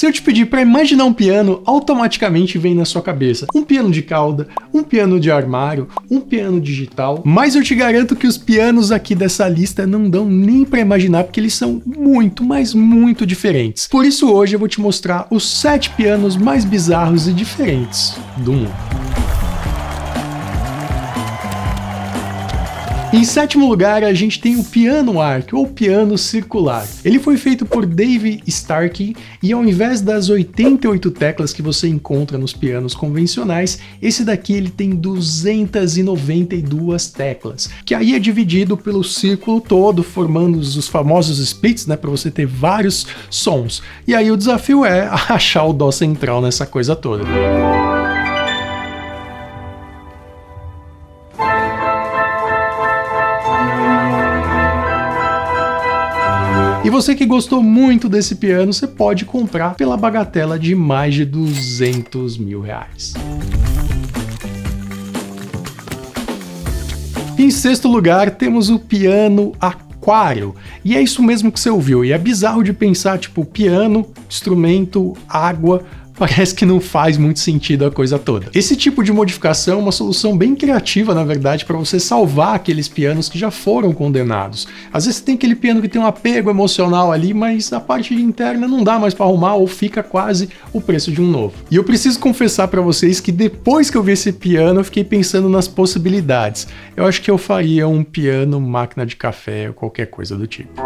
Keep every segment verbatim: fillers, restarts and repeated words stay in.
Se eu te pedir para imaginar um piano, automaticamente vem na sua cabeça um piano de cauda, um piano de armário, um piano digital, mas eu te garanto que os pianos aqui dessa lista não dão nem para imaginar porque eles são muito, mas muito diferentes. Por isso hoje eu vou te mostrar os sete pianos mais bizarros e diferentes do mundo. Em sétimo lugar, a gente tem o piano arc, ou piano circular. Ele foi feito por Dave Starkey e ao invés das oitenta e oito teclas que você encontra nos pianos convencionais, esse daqui ele tem duzentas e noventa e duas teclas, que aí é dividido pelo círculo todo, formando os famosos splits, né, para você ter vários sons. E aí o desafio é achar o dó central nessa coisa toda. E você que gostou muito desse piano, você pode comprar pela bagatela de mais de duzentos mil reais. Em sexto lugar, temos o piano aquário. E é isso mesmo que você ouviu. E é bizarro de pensar, tipo, piano, instrumento, água... Parece que não faz muito sentido a coisa toda. Esse tipo de modificação é uma solução bem criativa, na verdade, para você salvar aqueles pianos que já foram condenados. Às vezes tem aquele piano que tem um apego emocional ali, mas a parte interna não dá mais para arrumar ou fica quase o preço de um novo. E eu preciso confessar para vocês que depois que eu vi esse piano, eu fiquei pensando nas possibilidades. Eu acho que eu faria um piano máquina de café ou qualquer coisa do tipo.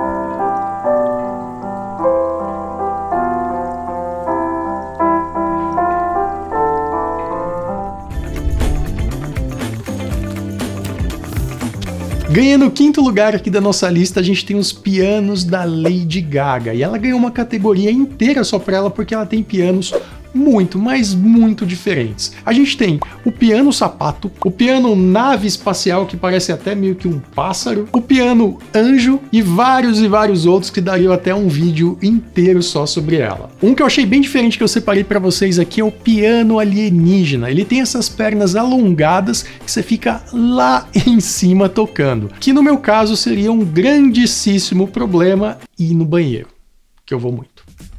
Ganhando o quinto lugar aqui da nossa lista, a gente tem os pianos da Lady Gaga. E ela ganhou uma categoria inteira só pra ela porque ela tem pianos muito, mas muito diferentes. A gente tem o piano sapato, o piano nave espacial, que parece até meio que um pássaro, o piano anjo e vários e vários outros que dariam até um vídeo inteiro só sobre ela. Um que eu achei bem diferente que eu separei para vocês aqui é o piano alienígena. Ele tem essas pernas alongadas que você fica lá em cima tocando, que no meu caso seria um grandíssimo problema ir no banheiro, que eu vou muito.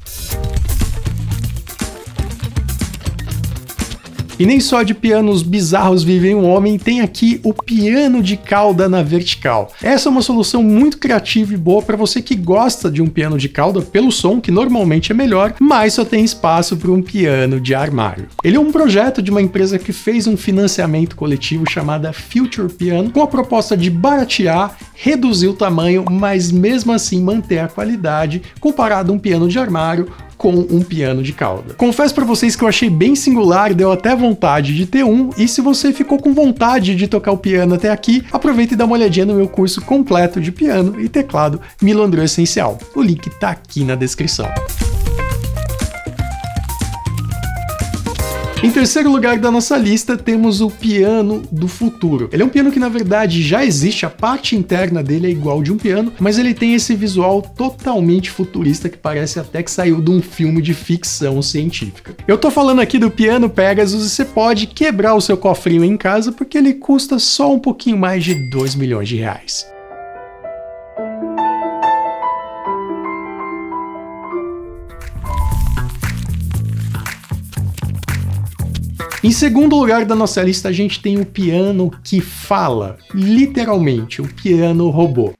E nem só de pianos bizarros vive um homem, tem aqui o piano de cauda na vertical. Essa é uma solução muito criativa e boa para você que gosta de um piano de cauda pelo som, que normalmente é melhor, mas só tem espaço para um piano de armário. Ele é um projeto de uma empresa que fez um financiamento coletivo chamada Future Piano, com a proposta de baratear, reduzir o tamanho, mas mesmo assim manter a qualidade comparado a um piano de armário com um piano de cauda. Confesso para vocês que eu achei bem singular, deu até vontade de ter um, e se você ficou com vontade de tocar o piano até aqui, aproveita e dá uma olhadinha no meu curso completo de piano e teclado Milo Andreu Essencial. O link tá aqui na descrição. Em terceiro lugar da nossa lista temos o piano do futuro. Ele é um piano que na verdade já existe, a parte interna dele é igual de um piano, mas ele tem esse visual totalmente futurista que parece até que saiu de um filme de ficção científica. Eu tô falando aqui do piano Pegasus e você pode quebrar o seu cofrinho em casa porque ele custa só um pouquinho mais de dois milhões de reais. Em segundo lugar da nossa lista, a gente tem o piano que fala, literalmente, o piano robô.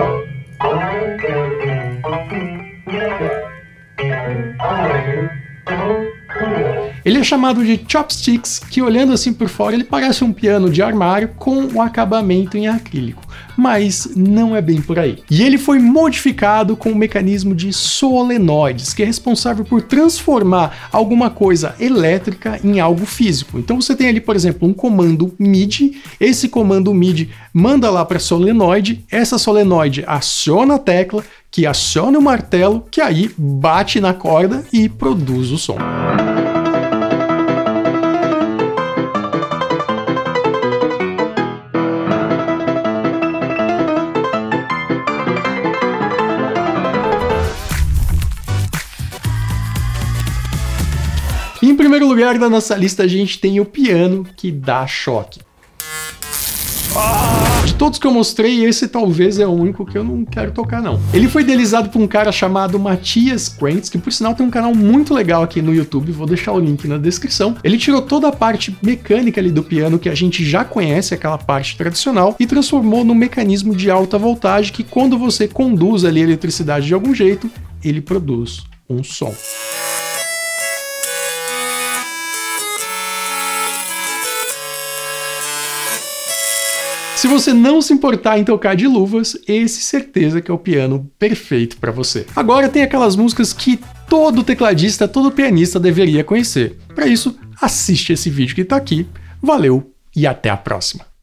Ele é chamado de chopsticks, que olhando assim por fora ele parece um piano de armário com o acabamento em acrílico, mas não é bem por aí. E ele foi modificado com um mecanismo de solenoides, que é responsável por transformar alguma coisa elétrica em algo físico. Então você tem ali, por exemplo, um comando M I D I, esse comando M I D I manda lá para a solenoide, essa solenoide aciona a tecla, que aciona o martelo, que aí bate na corda e produz o som. Em primeiro lugar da nossa lista, a gente tem o piano que dá choque. Ah! De todos que eu mostrei, esse talvez é o único que eu não quero tocar não. Ele foi idealizado por um cara chamado Matthias Krentz, que por sinal tem um canal muito legal aqui no YouTube, vou deixar o link na descrição. Ele tirou toda a parte mecânica ali do piano que a gente já conhece, aquela parte tradicional, e transformou num mecanismo de alta voltagem que quando você conduz ali a eletricidade de algum jeito, ele produz um som. Se você não se importar em tocar de luvas, esse certeza que é o piano perfeito para você. Agora tem aquelas músicas que todo tecladista, todo pianista deveria conhecer. Para isso, assiste esse vídeo que está aqui. Valeu e até a próxima!